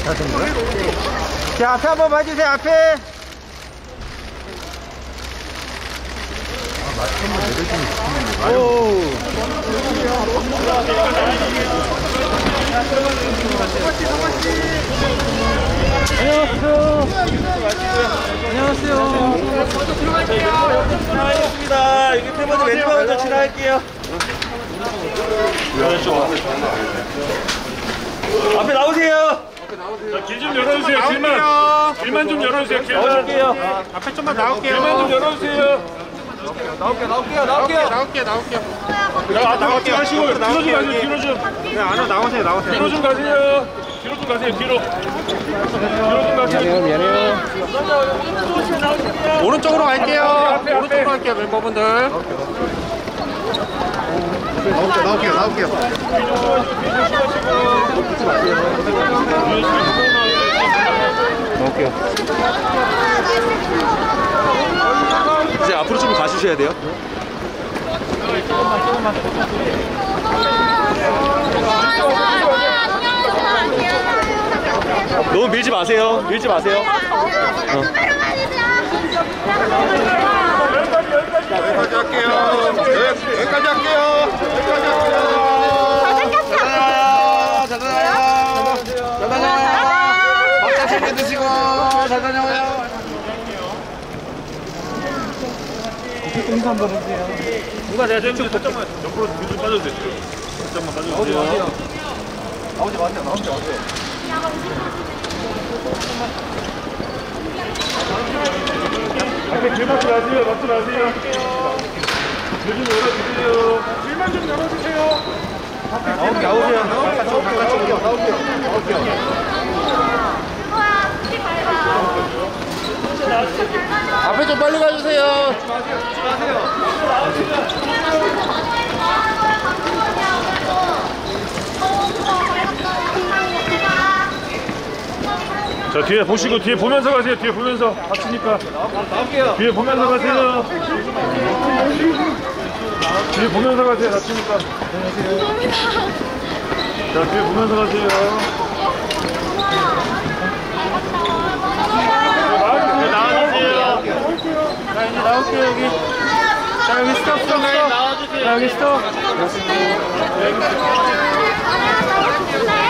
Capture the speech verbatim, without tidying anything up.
자, 앞에 한번 봐주세요, 앞에. 오. 안녕하세요. 안녕하세요. 지나가겠습니다. 여기 세 번째 왼쪽 먼저 지나갈게요. 앞에 나오세요. 길 좀 열어주세요. 길만. 길만 좀 열어주세요. 길만. 나올게요. 앞에 좀만 나올게요. 길만 좀 열어주세요. 나올게요, 나올게요, 나올게요. 나올게요, 나올게요. 야, 나갈게요. 하시고 뒤로 좀 가세요. 뒤로 좀. 네, 안으로 나오세요, 나오세요. 뒤로 좀 가세요. 뒤로 좀 가세요. 뒤로. 뒤로 좀 가세요. 미안해요. 오른쪽으로 갈게요. 앞에, 앞에. 오른쪽으로 갈게요, 멤버분들. 나올게요, 나올게요, 나올게요. 나올게요. 이제 앞으로 좀 가주셔야 돼요. 너무 밀지 마세요. 밀지 마세요. 어. 여기까지 할게요. 여기, 여기까지 할게요. 여기까지 할게요. 잘 다녀요. 잘 다녀요. 막자 챙겨 드시고 잘 다녀요. 공사 한번 해주세요. 누가 내가 좀 살짝만 옆으로 뒤로 빠져주세요. 살짝만 빠져주세요. 나오지 마세요. 나오지 마세요. 앞에 길 막지 마세요. 막지 마세요. 길 좀 열어주세요. 길만 좀 열어주세요. 나올게요. 나올게요. 나올게요. 나올게요. 나올게요. 앞에 좀 빨리 가주세요. 자, 뒤에 보시고 뒤에 보면서 가세요. 뒤에 보면서 다치니까. 나올게요. 뒤에 보면서 가세요. 뒤에 보면서 가세요. 다치니까. 자, 뒤에 보면서 가세요. 나와주세요. 자, 이제 나올게요, 여기. 자, 여기 스톱, 스톱, 스톱. 자, 여기 스톱.